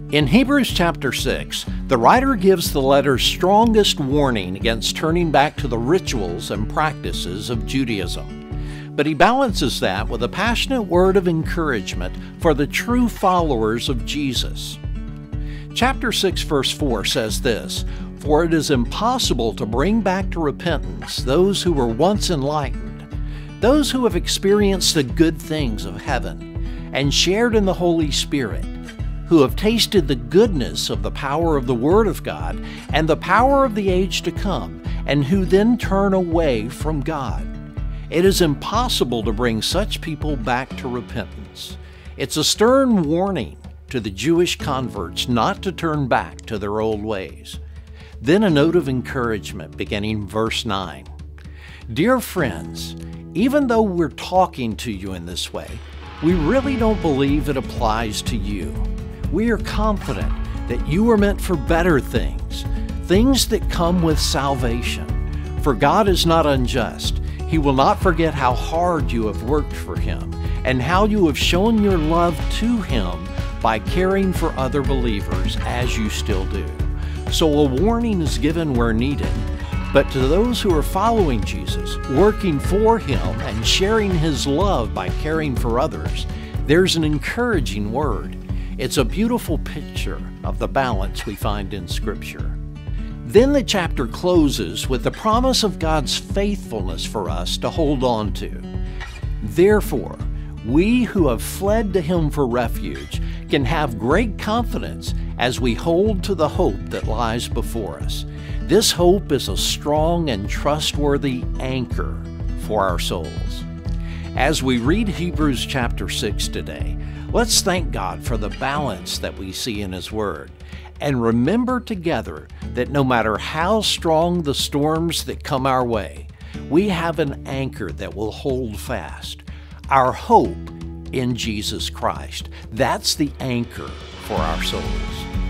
In Hebrews chapter 6, the writer gives the letter's strongest warning against turning back to the rituals and practices of Judaism. But he balances that with a passionate word of encouragement for the true followers of Jesus. Chapter 6, verse 4 says this, "For it is impossible to bring back to repentance those who were once enlightened, those who have experienced the good things of heaven and shared in the Holy Spirit, who have tasted the goodness of the power of the Word of God and the power of the age to come, and who then turn away from God. It is impossible to bring such people back to repentance." It's a stern warning to the Jewish converts not to turn back to their old ways. Then a note of encouragement beginning verse 9. "Dear friends, even though we're talking to you in this way, we really don't believe it applies to you. We are confident that you are meant for better things, things that come with salvation. For God is not unjust. He will not forget how hard you have worked for Him and how you have shown your love to Him by caring for other believers as you still do." So a warning is given where needed, but to those who are following Jesus, working for Him and sharing His love by caring for others, there's an encouraging word. It's a beautiful picture of the balance we find in Scripture. Then the chapter closes with the promise of God's faithfulness for us to hold on to. "Therefore, we who have fled to Him for refuge can have great confidence as we hold to the hope that lies before us. This hope is a strong and trustworthy anchor for our souls." As we read Hebrews chapter 6 today, let's thank God for the balance that we see in His Word, and remember together that no matter how strong the storms that come our way, we have an anchor that will hold fast. Our hope in Jesus Christ. That's the anchor for our souls.